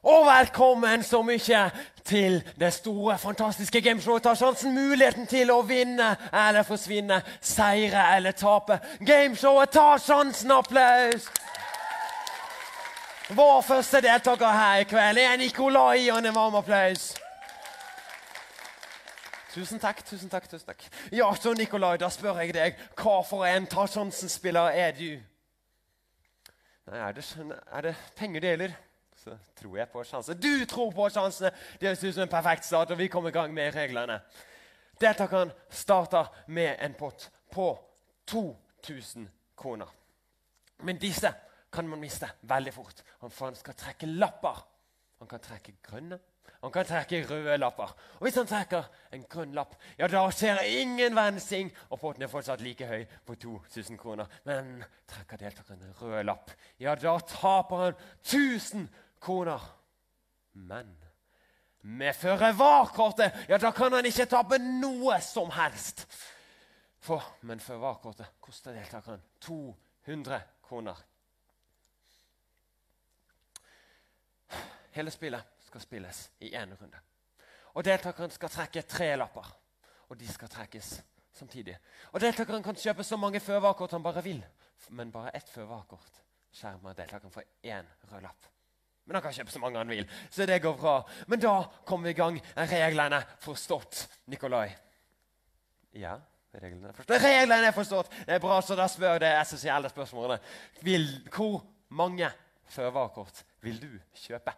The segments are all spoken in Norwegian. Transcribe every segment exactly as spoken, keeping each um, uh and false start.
Og velkommen så mye til det store, fantastiske gameshowet. Ta sjansen, muligheten til å vinne eller forsvinne, seire eller tape. Gameshowet, ta sjansen, applaus! Vår første deltaker her i kveld er Nikolai, og en varm applaus. Tusen takk, tusen takk, tusen takk. Ja, så Nikolai, da spør jeg deg, hva for en ta sjansen-spiller er du? Nei, er det, er det pengedeler? Så tror jeg på sjansen. Du tror på sjansene! Det er en perfekt start, og vi kommer i gang med reglene. Deltakeren starter med en pott på to tusen kroner. Men disse kan man miste veldig fort. Han skal trekke lapper. Han kan trekke grønne. Han kan trekke røde lapper. Og hvis han trekker en grønn lapp, ja, da skjer ingen verdensting, og potten er fortsatt like høy på to tusen kroner. Men trekker deltakeren en rød lapp, ja, da taper han tusen kroner. Men med føre-var-kortet, ja, da kan han ikke tape noe som helst. For, men føre-var-kortet koster deltakeren to hundre kroner. Hele spillet skal spilles i en runde. Og deltakeren skal trekke tre lapper. Og de skal trekkes samtidig. Og deltakeren kan kjøpe så mange føre-var-kort han bare vil. Men bare ett føre-var-kort skjermer deltakeren for én rød lapp. Men han kan kjøpe så mange han vil, så det går bra. Men da kommer vi i gang. Reglene forstått, Nikolai. Ja, reglene er forstått. Reglene er forstått. Det er bra, så da spør det essensielle spørsmålet. Vil, hvor mange føre-var-kort vil du kjøpe?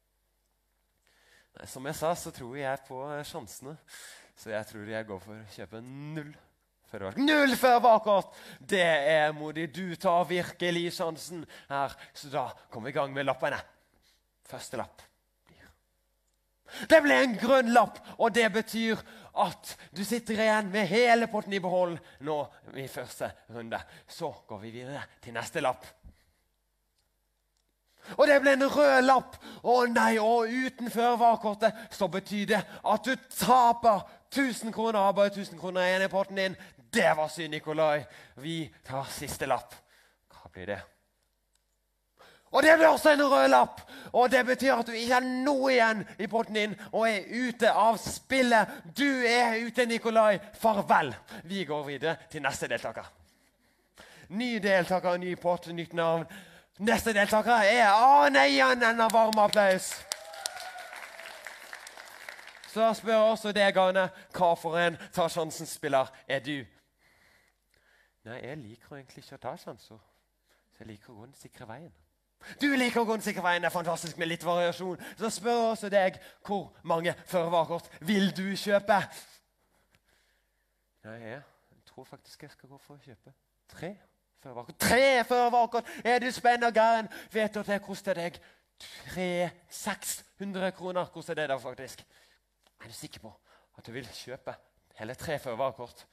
Nei, som jeg sa, så tror jeg på sjansene. Så jeg tror jeg går for å kjøpe null føre-var-kort. Null føre-var-kort! Det er modig. Du tar virkelig sjansen her. Så da kommer vi i gang med lappene. Første lapp blir. Det ble en grønn lapp, og det betyr at du sitter igjen med hele potten i behold nå i første runde. Så går vi videre til neste lapp. Og det ble en rød lapp. Å nei, og uten føre-var-kortet så betyr det at du taper tusen kroner. Har bare tusen kroner igjen i potten din. Det var synd, Nikolai. Vi tar siste lapp. Hva blir det? Og det blir også en rød lapp. Og det betyr at du ikke har noe igjen i potten din og er ute av spillet. Du er ute, Nikolai. Farvel. Vi går videre til neste deltaker. Ny deltaker, ny pott, nytt navn. Neste deltaker er Å nei, en varm applaus. Så spør også deg, Arne, hva for en ta sjansen-spiller er du? Nei, jeg liker egentlig ikke å ta sjanser. Så jeg liker å gå den sikre veien. Du liker å gå den sikre veien, det er fantastisk med litt variasjon. Så spør også deg, hvor mange føre-var-kort vil du kjøpe? Nei, jeg tror faktisk jeg skal gå for å kjøpe tre. Føre-var-kort. Tre føre-var-kort! Er du spennende og gæren? Vet du at det koster deg tre, seks hundre kroner? Koster det da faktisk? Er du sikker på at du vil kjøpe hele tre føre-var-kort?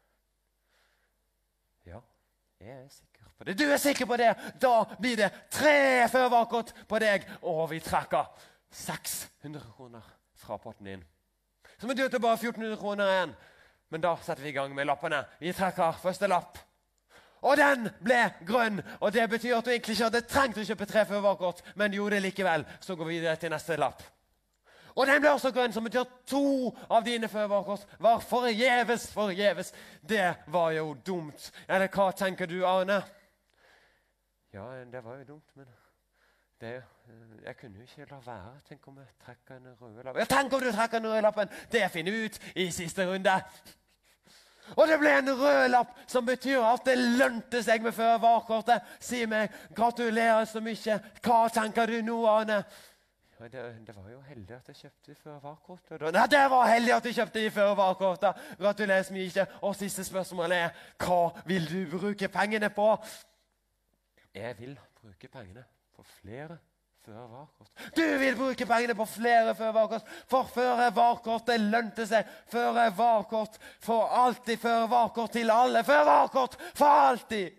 Ja, jeg er sikker på det. Du er sikker på det! Da blir det tre føre-var-kort på deg, og vi trekker seks hundre kroner fra potten din. Så betyr det bare fjorten hundre kroner igjen. Men da setter vi i gang med lappene. Vi trekker første lapp. Og den ble grønn, og det betyr at du egentlig ikke hadde trengt å kjøpe tre føre-var-kort, men gjorde det likevel. Så går vi videre til neste lapp. Og den ble også grønn, som betyr at to av dine føre-var-kort var forgjeves, forgjeves. Det var jo dumt. Eller hva tenker du, Arne? Ja, det var jo dumt, men det, jeg kunne jo ikke la være. Tenk om jeg trekker en rød lapp. Ja, tenk om du trekker en rød lappen. Det finner vi ut i siste runde. Og det ble en rød lapp, som betyr at det lønte seg med føre-var-kortet. Si meg, gratulerer så mye. Hva tenker du nå, Arne? Ja, det, det var jo heldig at jeg kjøpte føre-var-kortet. Nei, det var heldig at jeg kjøpte føre-var-kortet. Gratulerer så mye. Og siste spørsmål er, hva vil du bruke pengene på? Jeg vil bruke pengene på flere føre-var-kort. Du vil bruke pengene på flere føre-var-kort, for føre-var-kortet lønte seg. Føre-var-kort for alltid, føre-var-kort til alle. Føre-var-kort for alltid!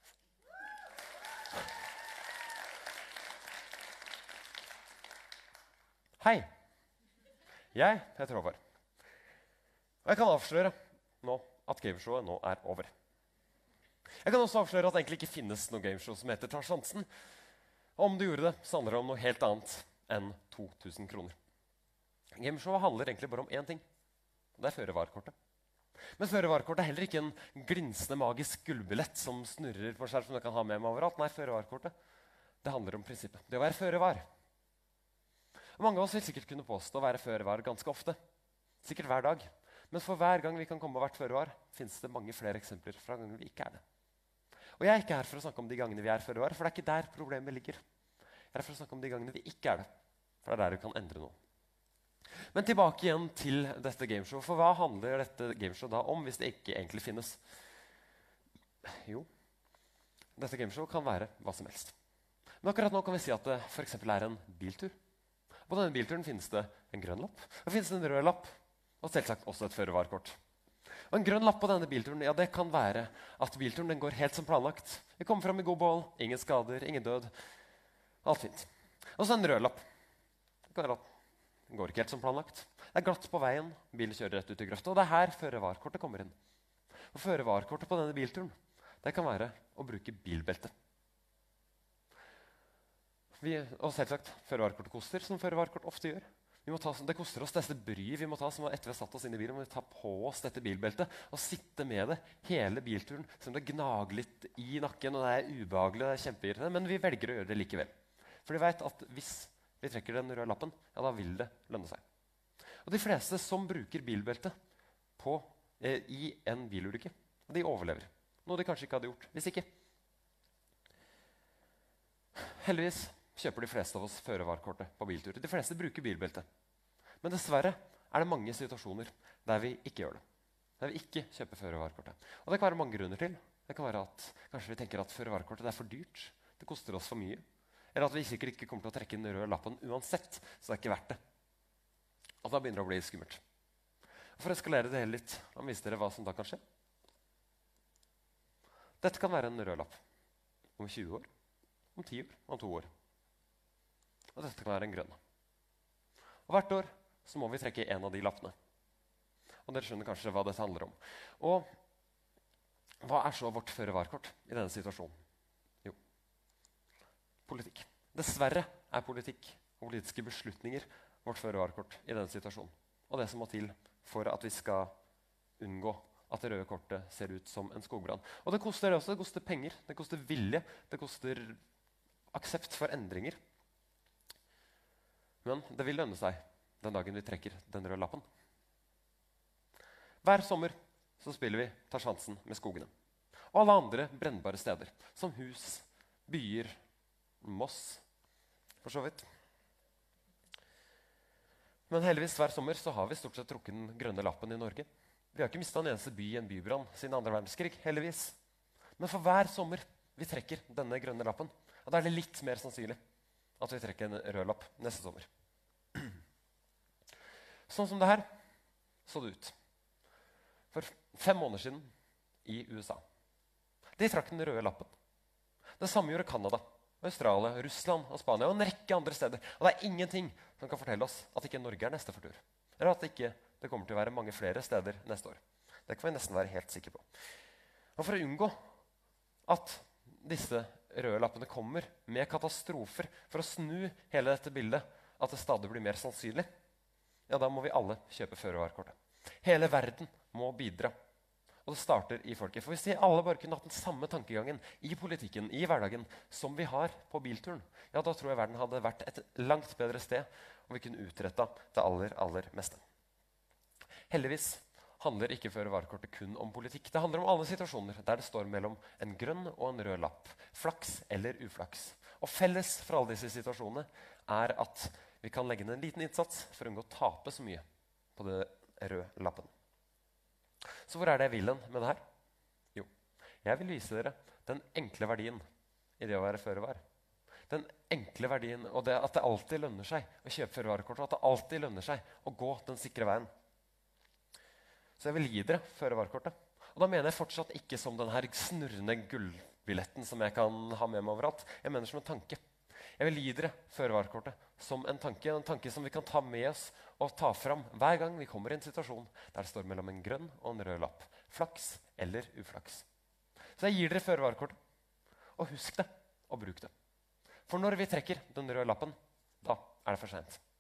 Hei, jeg heter Håvard. Og jeg kan avsløre nå at gameshowet nå er over. Jeg kan også avsløre at det egentlig ikke finnes noe gameshow som heter Ta sjansen. Om du gjorde det, så handler det om noe helt annet. enn to tusen kroner. Gameshowet handler egentlig bare om én ting. Det er føre-var-kortet. Men føre-var-kortet er heller ikke en glinsende magisk gullbillett som snurrer på skjerm som du kan ha med meg overalt. Nei, føre-var-kortet, det handler om prinsippet. Det å være føre-var. Mange av oss vil sikkert kunne påstå å være føre-var ganske ofte. Sikkert hver dag. Men for hver gang vi kan komme og vært føre-var, finnes det mange flere eksempler fra ganger vi ikke er det. Og jeg er ikke her for å snakke om de gangene vi er føre-var, for det er ikke der problemet ligger. Jeg er her for å snakke om de gangene vi ikke er det. For det er der vi kan endre noe. Men tilbake igjen til dette gameshowet. For hva handler dette gameshowet da om hvis det ikke egentlig finnes? Jo, dette gameshowet kan være hva som helst. Men akkurat nå kan vi si at det for eksempel er en biltur. På denne bilturen finnes det en grønn lapp, det finnes en rød lapp, og selvsagt også et føre-var-kort. Og en grønn lapp på denne bilturen, ja, det kan være at bilturen den går helt som planlagt. Vi kommer frem i god bål, ingen skader, ingen død. Alt fint. Og så en rød lapp. Det kan være at den går ikke helt som planlagt. Det er glatt på veien, bilen kjører rett ut i grøfta, og det er her føre-var-kortet kommer inn. Og føre-var-kortet på denne bilturen, det kan være å bruke bilbelte. Vi, og selvsagt, føre-var-kortet koster, som føre-var-kort ofte gjør. Vi må ta, det koster oss dette bryet vi må ta, som etter vi har satt oss inn i bilen, må vi ta på oss dette bilbeltet og sitte med det hele bilturen, som det gnager litt i nakken, og det er ubehagelig, det er kjempeirriterende, men vi velger å gjøre det likevel. For vi vet at hvis vi trekker den røde lappen, ja, da vil det lønne seg. Og de fleste som bruker bilbelte på, eh, i en bilulykke, de overlever. Noe de kanskje ikke hadde gjort hvis ikke. Heldigvis kjøper de fleste av oss føre-var-kortet på bilturer. De fleste bruker bilbelte. Men dessverre er det mange situasjoner der vi ikke gjør det. Der vi ikke kjøper føre-var-kortet. Og det kan være mange grunner til. Det kan være at kanskje vi tenker at føre-var-kortet er for dyrt. Det koster oss for mye. Eller at vi sikkert ikke kommer til å trekke den røde lappen uansett, så det er ikke verdt det. Og da begynner det å bli skummelt. Og for å eskalere det hele litt, la meg vise dere hva som da kan skje. Dette kan være en rød lapp. Om tjue år, om ti år, om to år. Og dette kan være en grønn. Og hvert år så må vi trekke en av de lappene. Og dere skjønner kanskje hva dette handler om. Og hva er så vårt føre-var-kort i denne situasjonen? Jo, politikk. Dessverre er politikk og politiske beslutninger vårt føre-var-kort i denne situasjonen. Og det som må til for at vi skal unngå at det røde kortet ser ut som en skogbrann. Og det koster det også. Det koster penger, det koster vilje, det koster aksept for endringer. Men det vil lønne seg den dagen vi trekker den røde lappen. Hver sommer så spiller vi Tar sjansen med skogene. Og alle andre brennbare steder, som hus, byer, Moss, for så vidt. Men heldigvis hver sommer så har vi stort sett trukket den grønne lappen i Norge. Vi har ikke mistet en eneste by i en bybrann siden andre verdenskrig, heldigvis. Men for hver sommer vi trekker denne grønne lappen, og da er det litt mer sannsynlig at vi trekker en rød lapp neste sommer. Sånn som det her så det ut for fem måneder siden i U S A. De trakk den røde lappen. Det samme gjorde Canada, Australia, Russland og Spania og en rekke andre steder. Og det er ingenting som kan fortelle oss at ikke Norge er neste for tur. Eller at det ikke det kommer til å være mange flere steder neste år. Det kan vi nesten være helt sikre på. Og for å unngå at disse røde lappene kommer med katastrofer, for å snu hele dette bildet, at det stadig blir mer sannsynlig, ja, da må vi alle kjøpe føre-var-kortet. Hele verden må bidra. Og det starter i folket. For hvis vi alle bare kunne hatt den samme tankegangen i politikken, i hverdagen, som vi har på bilturen, ja, da tror jeg verden hadde vært et langt bedre sted, og vi kunne utrette det aller, aller meste. Heldigvis handler ikke føre-var-kortet kun om politikk. Det handler om alle situasjoner der det står mellom en grønn og en rød lapp. Flaks eller uflaks. Og felles for alle disse situasjonene er at vi kan legge ned en liten innsats for å unngå å tape så mye på det røde lappen. Så hvor er det jeg vil hen med det her? Jo, jeg vil vise dere den enkle verdien i det å være føre-var. Den enkle verdien, og det at det alltid lønner seg å kjøpe føre-var-kort, og at det alltid lønner seg å gå den sikre veien. Så jeg vil gi dere føre-var-kortet. Og da mener jeg fortsatt ikke som den her snurrende gullbilletten som jeg kan ha med meg overalt. Jeg mener som en tanke. Jeg vil gi dere føre-var-kortet som en tanke, en tanke som vi kan ta med oss og ta fram hver gang vi kommer i en situasjon der det står mellom en grønn og en rød lapp. Flaks eller uflaks. Så jeg gir dere føre-var-kortet. Og husk det, og bruk det. For når vi trekker den røde lappen, da er det for sent.